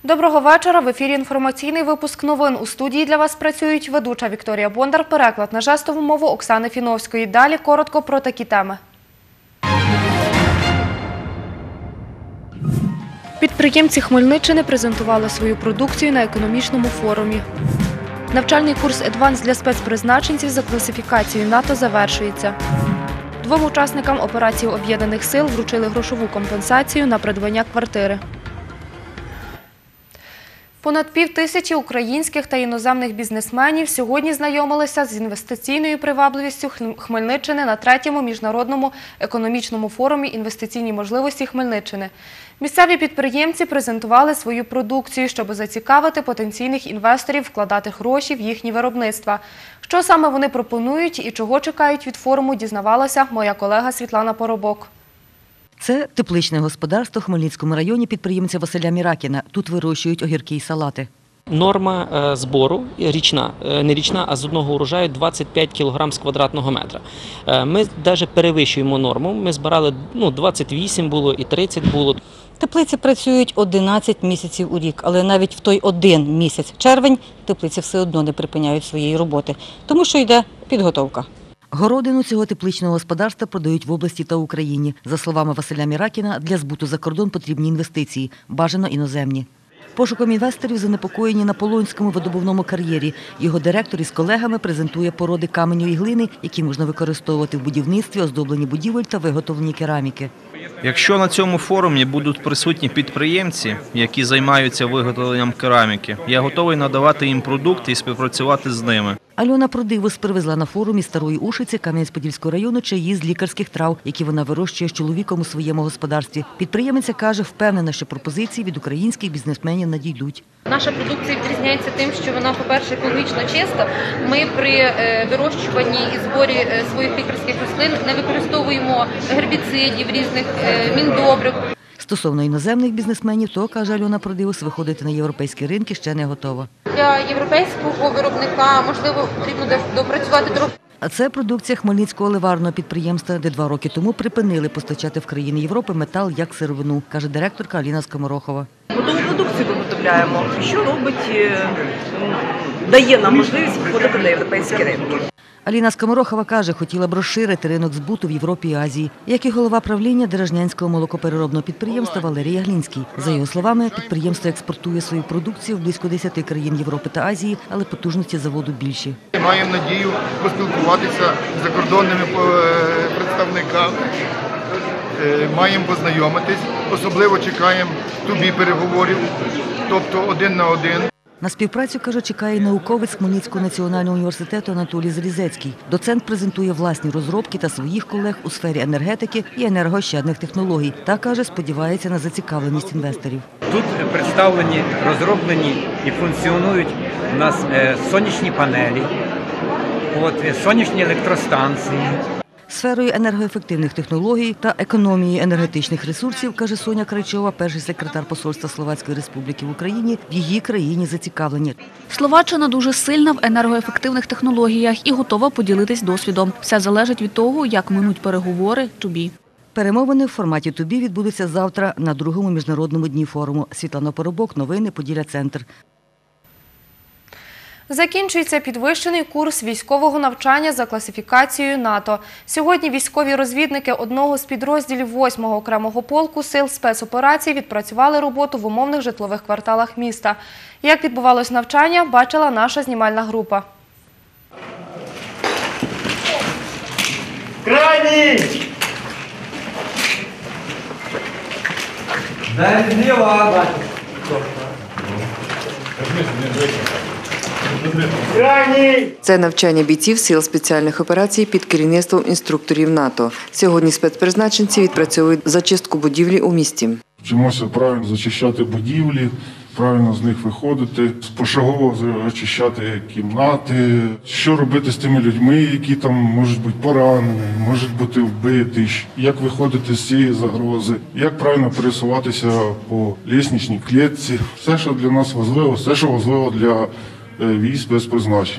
Доброго вечора. В ефірі інформаційний випуск новин. У студії для вас працюють ведуча Вікторія Бондар, переклад на жестову мову Оксани Фіновської. Далі коротко про такі теми. Підприємці Хмельниччини презентували свою продукцію на економічному форумі. Навчальний курс «Едванс» для спецпризначенців за класифікацією НАТО завершується. 2 учасникам операції Об'єднаних сил вручили грошову компенсацію на придбання квартири. Понад 5000 українських та іноземних бізнесменів сьогодні знайомилися з інвестиційною привабливістю Хмельниччини на 3-му міжнародному економічному форумі «Інвестиційні можливості Хмельниччини». Місцеві підприємці презентували свою продукцію, щоб зацікавити потенційних інвесторів вкладати гроші в їхні виробництва. Що саме вони пропонують і чого чекають від форуму, дізнавалася моя колега Світлана Поробок. Це тепличне господарство в Хмельницькому районі підприємця Василя Міракіна. Тут вирощують огірки і салати. Норма збору річна, не річна, а з одного урожаю 25 кг з квадратного метра. Ми навіть перевищуємо норму. Ми збирали 28 було і 30 було. Теплиці працюють 11 місяців у рік, але навіть в той один місяць, червень, теплиці все одно не припиняють своєї роботи, тому що йде підготовка. Городину цього тепличного господарства продають в області та Україні. За словами Василя Міракіна, для збуту за кордон потрібні інвестиції, бажано іноземні. Пошуком інвесторів занепокоєні на Полонському видобувному кар'єрі. Його директор із колегами презентує породи каменю і глини, які можна використовувати в будівництві, оздобленні будівель та виготовленні кераміки. Якщо на цьому форумі будуть присутні підприємці, які займаються виготовленням кераміки, я готовий надавати їм продукти і співпрацювати з ними. Альона Продивус привезла на форум із Старої Ушиці Кам'янець-Подільського району чаї з лікарських трав, які вона вирощує з чоловіком у своєму господарстві. Підприємиця каже, впевнена, що пропозиції від українських бізнесменів надійдуть. Наша продукція відрізняється тим, що вона, по-перше, екологічно чиста. Ми при вирощуванні і зборі своїх лікарських рослин не використовуємо гербіцидів, різних міндобрив. Стосовно іноземних бізнесменів, то, каже Альона Продивус, виходити на європейські ринки ще не готова. Для європейського виробника, можливо, потрібно допрацювати трохи. А це продукція Хмельницького ливарного підприємства, де 2 роки тому припинили постачати в країни Європи метал як сировину, каже директорка Аліна Скоморохова. Готову продукцію виготовляємо, що дає нам можливість виходити на європейські ринки. Аліна Скоморохова каже, хотіла б розширити ринок збуту в Європі і Азії, як і голова правління Деражнянського молокопереробного підприємства Валерій Яглінський. За його словами, підприємство експортує свою продукцію в близько 10 країн Європи та Азії, але потужності заводу більші. Маємо надію поспілкуватися з закордонними представниками, маємо познайомитись, особливо чекаємо переговорів, тобто 1 на 1. На співпрацю, каже, чекає науковець Хмельницького національного університету Анатолій Залізецький. Доцент презентує власні розробки та своїх колег у сфері енергетики і енергоощадних технологій. Та, каже, сподівається на зацікавленість інвесторів. Тут представлені, розроблені і функціонують у нас сонячні панелі, сонячні електростанції. Сферою енергоефективних технологій та економії енергетичних ресурсів, каже Соня Крайчова, перший секретар посольства Словацької Республіки в Україні, в її країні зацікавлені. Словаччина дуже сильна в енергоефективних технологіях і готова поділитись досвідом. Все залежить від того, як минуть переговори «To-be». Перемовини в форматі «To-be» відбудуться завтра на 2-му міжнародному дні форуму. Світлана Поробок, новини, Поділля-Центр. Закінчується підвищений курс військового навчання за класифікацією НАТО. Сьогодні військові розвідники одного з підрозділів 8-го окремого полку сил спецоперацій відпрацювали роботу в умовних житлових кварталах міста. Як відбувалось навчання, бачила наша знімальна група. Крайній! Далі зліва! Це навчання бійців сил спеціальних операцій під керівництвом інструкторів НАТО. Сьогодні спецпризначенці відпрацьовують зачистку будівлі у місті. Вчимося правильно зачищати будівлі, правильно з них виходити, пошагово очищати кімнати. Що робити з тими людьми, які там можуть бути поранені, можуть бути вбиті, як виходити з цієї загрози, як правильно пересуватися по лісничній клітці. Все, що для нас важливо, все, що важливо для військ спецпризначення.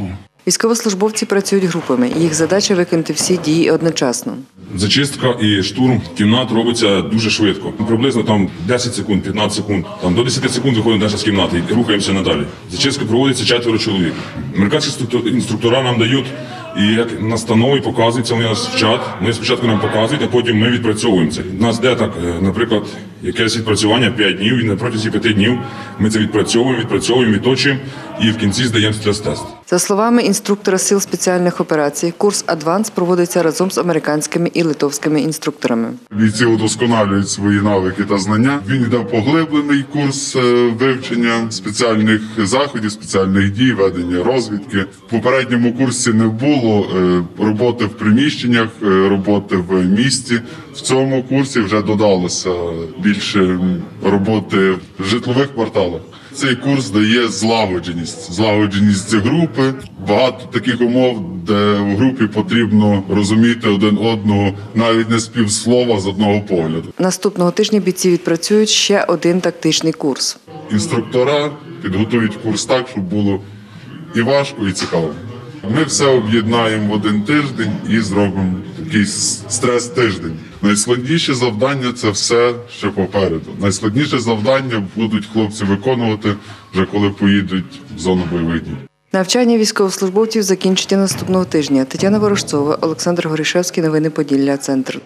Військовослужбовці працюють групами. Їх задача – виконати всі дії одночасно. Зачистка і штурм кімнат робиться дуже швидко. Приблизно там 10 секунд, 15 секунд. Там до 10 секунд виходимо наша з кімнати і рухаємося надалі. Зачистка проводиться 4 чоловік. Американські інструктора нам дають і як настанови показуються, вони нас вчать. Ми спочатку нам показують, а потім ми відпрацьовуємо це. У нас де так, наприклад, якесь відпрацювання 5 днів, і на протязі 5 днів ми це відпрацьовуємо, відточуємо і в кінці здаємо стрес-тест. За словами інструктора Сил спеціальних операцій, курс «Адванс» проводиться разом з американськими і литовськими інструкторами. Бійці удосконалюють свої навики та знання. Він йде поглиблений курс вивчення спеціальних заходів, спеціальних дій, ведення розвідки. В попередньому курсі не було роботи в приміщеннях, роботи в місті. В цьому курсі вже додалося більше роботи в житлових кварталах. Цей курс дає злагодженість групи. Багато таких умов, де в групі потрібно розуміти один одного, навіть не з півслова, з одного погляду. Наступного тижня бійці відпрацюють ще один тактичний курс. Інструктора підготують курс так, щоб було і важко, і цікаво. Ми все об'єднаємо в один тиждень і зробимо такий стрес-тиждень. Найскладніше завдання – це все, що попереду. Найскладніше завдання будуть хлопці виконувати, вже коли поїдуть в зону бойових дій. Навчання військовослужбовців закінчиться наступного тижня. Тетяна Ворожцова, Олександр Горішевський. Новини Поділля. Центр.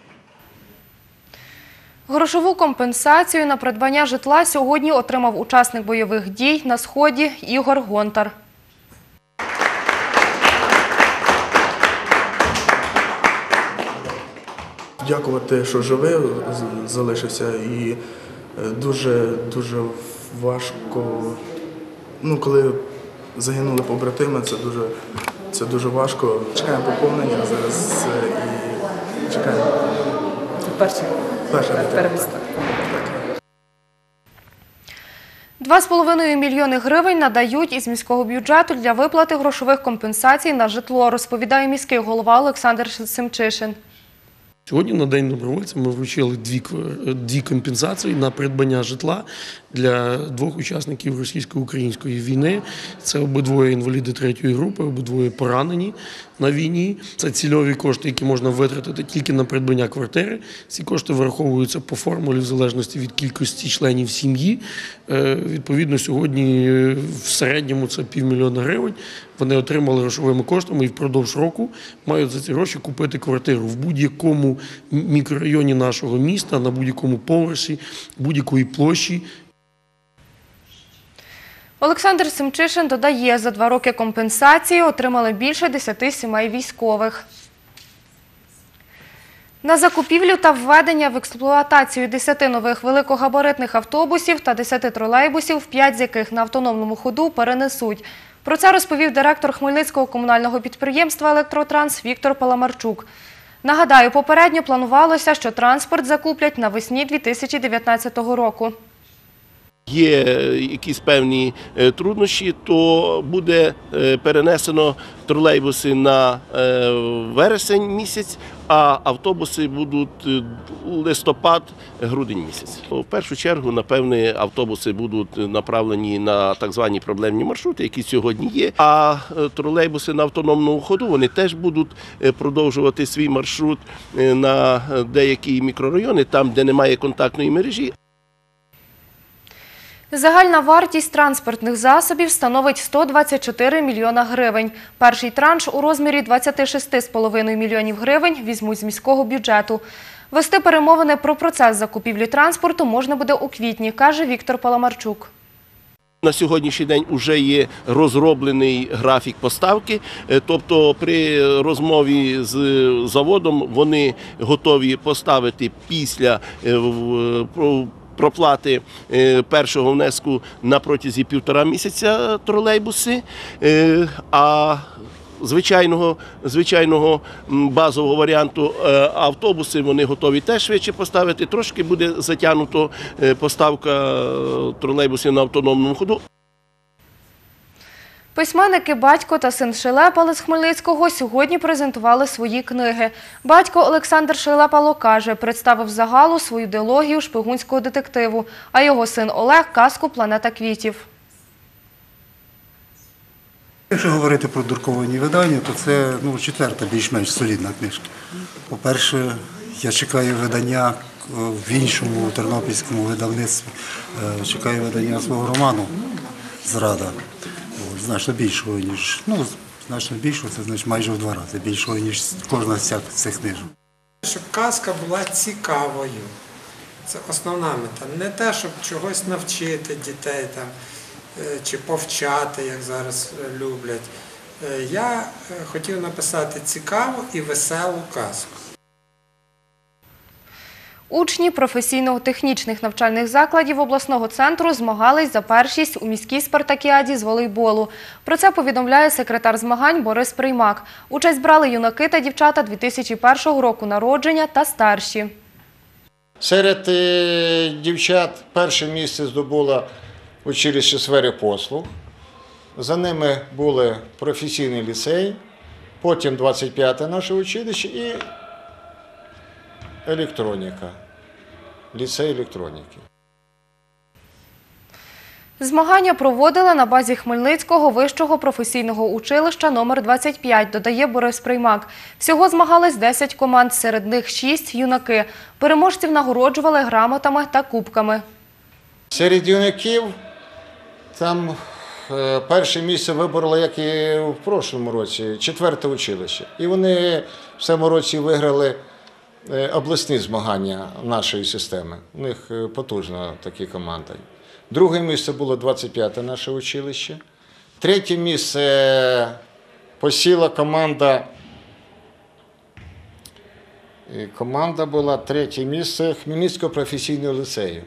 Грошову компенсацію на придбання житла сьогодні отримав учасник бойових дій на Сході Ігор Гонтар. Дякувати, що живий залишився, і дуже важко, коли загинули побратими, це дуже важко. Чекаємо поповнення зараз і чекаємо. Перша дитина. 2,5 мільйони гривень надають із міського бюджету для виплати грошових компенсацій на житло, розповідає міський голова Олександр Семчишин. Сьогодні на День добровольця ми вручили дві компенсації на придбання житла для 2 учасників російсько-української війни. Це обидвоє інваліди 3-ї групи, обидвоє поранені на війні. Це цільові кошти, які можна витратити тільки на придбання квартири. Ці кошти враховуються по формулі в залежності від кількості членів сім'ї. Відповідно, сьогодні в середньому це 500 000 гривень. Вони отримали грошовими коштами і впродовж року мають за ці гроші купити квартиру в будь-якому мікрорайоні нашого міста, на будь-якому поверсі, будь-якої площі. Олександр Семчишин додає, за 2 роки компенсації отримали більше 10 сімей військових. На закупівлю та введення в експлуатацію 10 нових великогабаритних автобусів та 10 тролейбусів, 5 з яких на автономному ходу перенесуть. Про це розповів директор Хмельницького комунального підприємства «Електротранс» Віктор Паламарчук. Нагадаю, попередньо планувалося, що транспорт закуплять навесні 2019 року. Є якісь певні труднощі, то буде перенесено тролейбуси на вересень місяць, а автобуси будуть листопад-грудень місяць. В першу чергу, напевне, автобуси будуть направлені на так звані проблемні маршрути, які сьогодні є, а тролейбуси на автономному ходу, вони теж будуть продовжувати свій маршрут на деякі мікрорайони, там, де немає контактної мережі. Загальна вартість транспортних засобів становить 124 мільйона гривень. Перший транш у розмірі 26,5 мільйонів гривень візьмуть з міського бюджету. Вести перемовини про процес закупівлі транспорту можна буде у квітні, каже Віктор Паламарчук. На сьогоднішній день вже є розроблений графік поставки, тобто при розмові з заводом вони готові поставити після проплати першого внеску на протязі 1,5 місяця тролейбуси, а звичайного базового варіанту автобуси вони готові теж швидше поставити. Трошки буде затягнуто поставка тролейбусів на автономному ходу. Письменники «Батько» та син Шелепали з Хмельницького сьогодні презентували свої книги. Батько Олександр Шелепало каже, представив загалу свою дилогію шпигунського детективу, а його син Олег – казку «Планета квітів». Якщо говорити про друковані видання, то це четверта більш-менш солідна книжка. По-перше, я чекаю видання в іншому тернопільському видавництві, чекаю видання свого роману «Зрада». Значно більшого, це значить майже в 2 рази більшого, ніж кожна з цих книжок. Щоб казка була цікавою. Це основна мета. Не те, щоб чогось навчити дітей чи повчати, як зараз люблять. Я хотів написати цікаву і веселу казку. Учні професійно-технічних навчальних закладів обласного центру змагались за першість у міській спартакіаді з волейболу. Про це повідомляє секретар змагань Борис Приймак. Участь брали юнаки та дівчата 2001 року народження та старші. Серед дівчат перше місце здобуло училище сфери послуг. За ними були професійний ліцей, потім 25-те наше училище і електроніка, ліцей електроніки. Змагання проводили на базі Хмельницького вищого професійного училища номер 25, додає Борис Приймак. Всього змагались 10 команд, серед них 6 юнаки. Переможців нагороджували грамотами та кубками. Серед юнаків там перше місце вибороло, як і в прошлому році, 4-те училище. І вони в цьому році виграли обласні змагання нашої системи. У них потужна такі команди. Друге місце було 25-те наше училище. Третє місце посіла команда. Команда була третє місце Хмельницького професійного ліцею.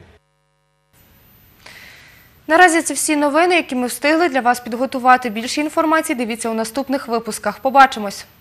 Наразі це всі новини, які ми встигли для вас підготувати. Більше інформації дивіться у наступних випусках. Побачимось!